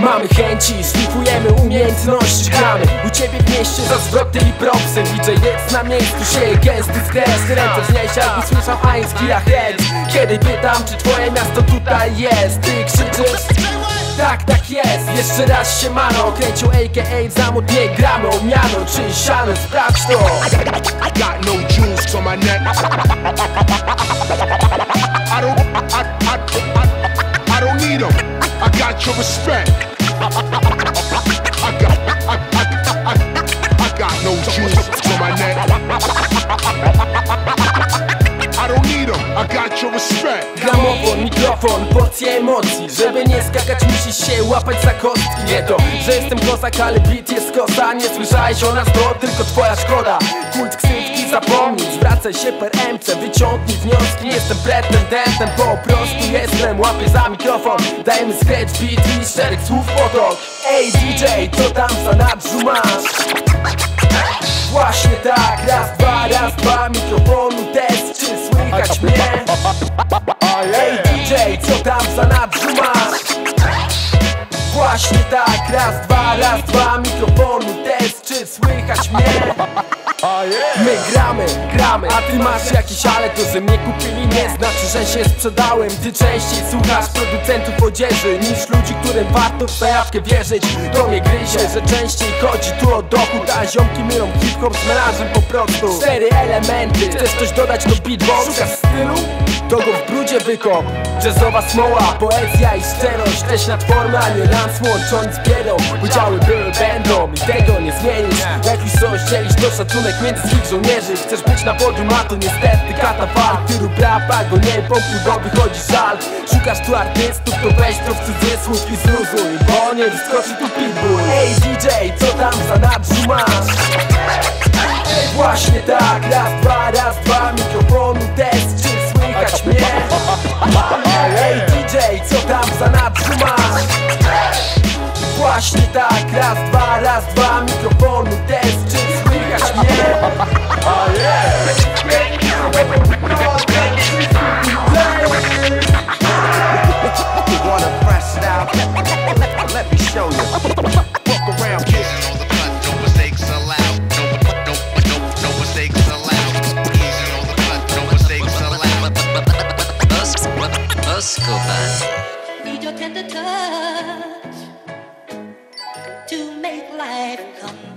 Mamy chęci, szlifujemy umiejętności, gramy u ciebie w mieście za zwroty i propsy. DJ jest na miejscu, sieje gesty z kresy. Ręce wznieś, jakby słyszał Einski Head. Kiedy pytam, czy twoje miasto tutaj jest, ty krzyczysz tak, tak jest. Jeszcze raz się mano, kręcią a.k.a. w zamód, nie gramy o miano czy siano, sprawdź to. I got no jewels on my neck. I don't need them. I got your respect. I got no jewels on my neck. I don't need them. I got your respect. Gramofon, mikrofon, porcje emocji. Żeby nie skakać, musisz się łapać za kostki. Nie to, że jestem kozak, ale beat jest kosa. Nie słyszałeś o nas, to tylko twoja szkoda. Kult ksywki zapomnij, zwracaj się per MC, wyciągnij wnioski. Jestem pretendentem, po prostu jestem. Łapię za mikrofon, dajemy scratch beat i szereg słów potok. Ej DJ, co tam w zanadrzu masz? Właśnie tak, raz, dwa, mikrofonu test, czy słychać mnie? Ej DJ, co tam w zanadrzu masz? Właśnie tak, raz, dwa, mikrofonu test, czy słychać mnie? My gramy, a ty masz jakieś ale. To, że mnie kupili, nie znaczy, że się sprzedałem. Ty częściej słuchasz producentów odzieży niż ludzi, którym warto w zajawkę wierzyć. To mnie gryzie, że częściej chodzi tu o dochód, a ziomki mylą hip-hop z melanżem po prostu. 4 elementy, chcesz coś dodać do beatbox? Szukasz stylu? To go w brudzie wykop. Jazzowa smoła, poezja i szczerość, też nad formę, a nie lans łącząc z biedą. Udziały były, będą i tego nie zmienisz. Jak już coś dzielisz, to szacunek między swych żołnierzy. Chcesz być na podium, a to niestety katafalk. Ty rób rapa, go nie pompuj, bo wychodzi żal. Szukasz tu artystów, to weź to w cudzysłów i zluzuj, bo nie wyskoczy tu pitbull. Ej DJ, co tam w zanadrzu masz? Właśnie tak, raz, dwa, mikrofonu test, czy słychać mnie? Ej DJ, co tam w zanadrzu masz? Właśnie tak, raz, dwa, mikrofonu test, czy słychać mnie? Wanna press it out? Let me show you. Walk around, kid. No mistakes allowed. No mistakes allowed. Easy on the cut, no mistakes allowed. Need your tender touch to make life come